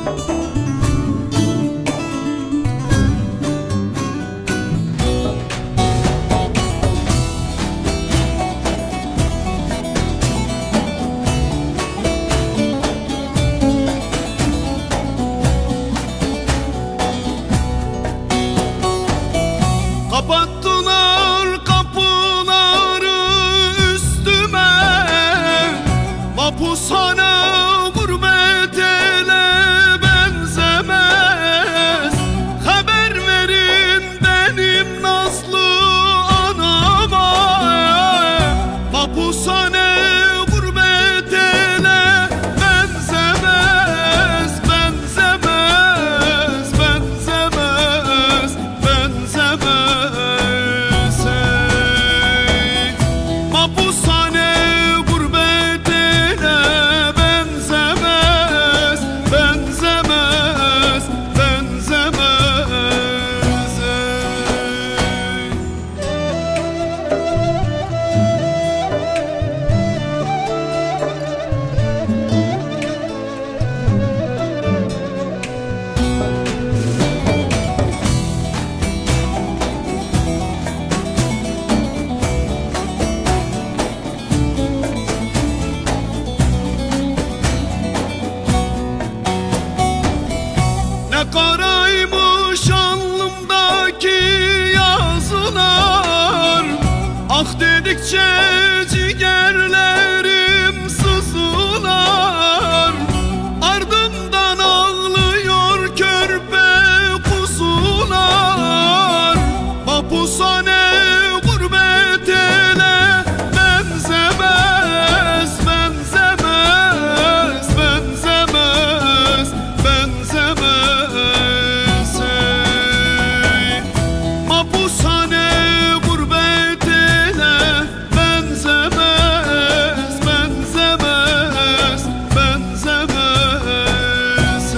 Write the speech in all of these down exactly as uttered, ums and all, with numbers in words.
Kapattılar kapıları üstüme, mapushane gurbet ele benzemez. Haber verin benim nazlı anama, mapushane gurbet ele benzemez, benzemez, benzemez, benzemez. Mapushane gurbet ele benzemez, benzemez, benzemez. Ne karaymış alnımdaki yazılar, ah dedikçe ciğerlerim sızılar. Ardımdan ağlıyor körpe kuzular. Mapushane gurbet ele benzemez, benzemez, benzemez, benzemez. Mapushane gurbet ele benzemez, benzemez, benzemez.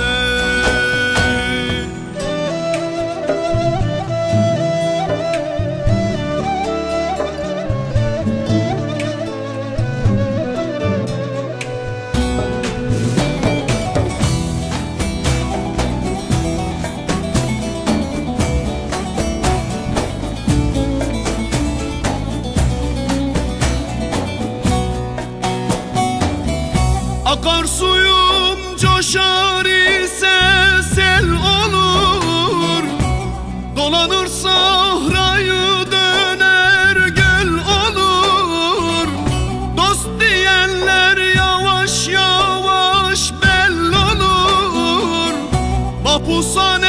Akarsuyum coşar ise sel olur, dolanır sahrayı döner göl olur. Dost diyenler yavaş yavaş belli olur. Mapushane